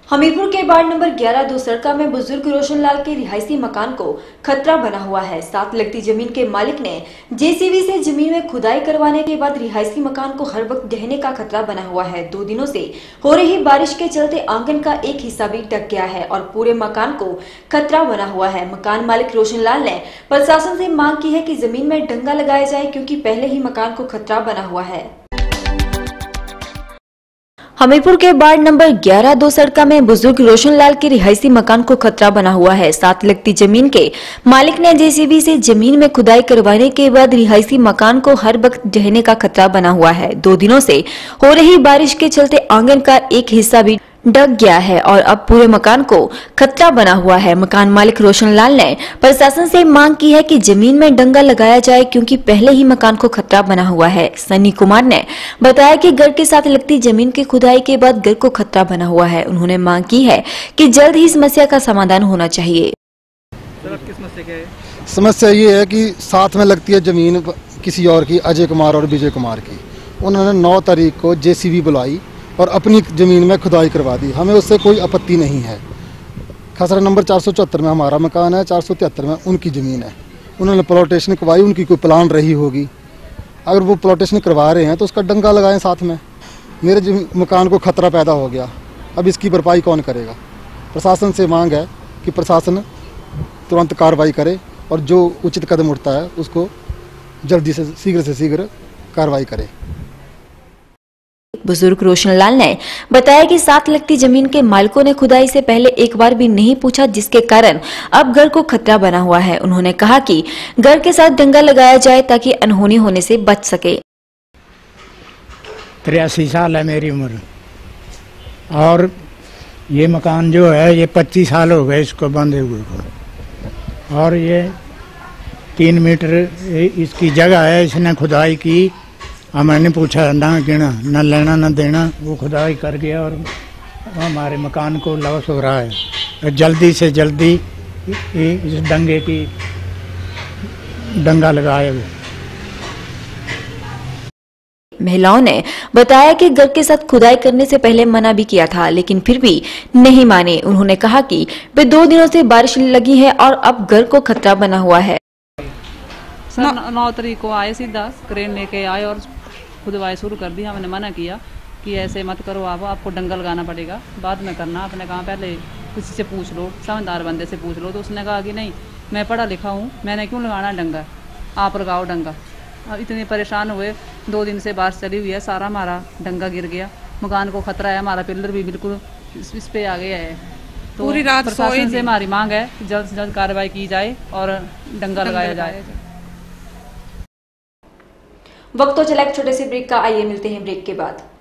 हमीरपुर के ward number 11 दूसरका में बुजुर्ग रोशन लाल के रिहायशी मकान को खतरा बना हुआ है। साथ लगती जमीन के मालिक ने जेसीबी से जमीन में खुदाई करवाने के बाद रिहायशी मकान को हर वक्त ढहने का खतरा बना हुआ है। 2 दिनों से हो रही बारिश के चलते आंगन का एक हिस्सा भी ढक गया है और पूरे मकान को खतरा बना हुआ है। मकान मालिक रोशन लाल ने प्रशासन से मांग की है कि जमीन में डंगा लगाया जाए, क्योंकि पहले ही मकान को खतरा बना हुआ है। हमीरपुर के वार्ड नंबर 11 दूसरका में बुजुर्ग रोशन लाल के रिहायशी मकान को खतरा बना हुआ है। साथ लगती जमीन के मालिक ने जेसीबी से जमीन में खुदाई करवाने के बाद रिहायशी मकान को हर वक्त ढहने का खतरा बना हुआ है। 2 दिनों से हो रही बारिश के चलते आंगन का एक हिस्सा भी ढक गया है और अब पूरे मकान को खतरा बना हुआ है। मकान मालिक रोशन लाल ने प्रशासन से मांग की है कि जमीन में डंगा लगाया जाए, क्योंकि पहले ही मकान को खतरा बना हुआ है। सन्नी कुमार ने बताया कि घर के साथ लगती जमीन की खुदाई के बाद घर को खतरा बना हुआ है। उन्होंने मांग की है कि जल्द ही समस्या का समाधान होना चाहिए। समस्या ये है कि साथ में लगती है जमीन किसी और की, अजय कुमार और विजय कुमार की। उन्होंने 9 तारीख को जेसीबी बुलाई और अपनी ज़मीन में खुदाई करवा दी। हमें उससे कोई आपत्ति नहीं है। खसरा नंबर 474 में हमारा मकान है, 473 में उनकी ज़मीन है। उन्होंने प्लॉटेशन करवाई, उनकी कोई प्लान रही होगी। अगर वो प्लॉटेशन करवा रहे हैं तो उसका डंगा लगाएं साथ में। मेरे मकान को खतरा पैदा हो गया, अब इसकी भरपाई कौन करेगा? प्रशासन से मांग है कि प्रशासन तुरंत कार्रवाई करे और जो उचित कदम उठता है उसको जल्दी से शीघ्र कार्रवाई करे। बुजुर्ग रोशन लाल ने बताया कि साथ लगती जमीन के मालिकों ने खुदाई से पहले एक बार भी नहीं पूछा, जिसके कारण अब घर को खतरा बना हुआ है। उन्होंने कहा कि घर के साथ डंगा लगाया जाए ताकि अनहोनी होने से बच सके। 83 साल है मेरी उम्र और ये मकान जो है ये 25 साल हो गए इसको बंधे हुए को, और ये 3 मीटर इसकी जगह है। इसने खुदाई की, मैंने पूछा ना गिना, न लेना न देना, वो खुदाई कर गया और हमारे मकान को लॉस हो रहा है। जल्दी से जल्दी इस डंगे की डंगा लगाए। महिलाओं ने बताया कि घर के साथ खुदाई करने से पहले मना भी किया था, लेकिन फिर भी नहीं माने। उन्होंने कहा कि वे 2 दिनों से बारिश लगी है और अब घर को खतरा बना हुआ है। सर 9 तारीख को आए, सीधा क्रेन लेके आए और खुदवाई शुरू कर दी। हमने मना किया कि ऐसे मत करो, आपको डंगा लगाना पड़ेगा, बाद में करना। आपने कहा पहले किसी से पूछ लो, समझदार बंदे से पूछ लो। तो उसने कहा कि नहीं, मैं पढ़ा लिखा हूँ, मैंने क्यों लगाना डंगा, आप लगाओ डंगा। अब इतने परेशान हुए, 2 दिन से बारिश चली हुई है, सारा हमारा डंगा गिर गया, मकान को खतरा है, हमारा पिलर भी बिल्कुल इस पे आ गया है। तो पूरी रात प्रशासन से हमारी मांग है कि जल्द से जल्द कार्रवाई की जाए और डंगा लगाया जाए। वक्त तो चला एक छोटे से ब्रेक का, आइए मिलते हैं ब्रेक के बाद।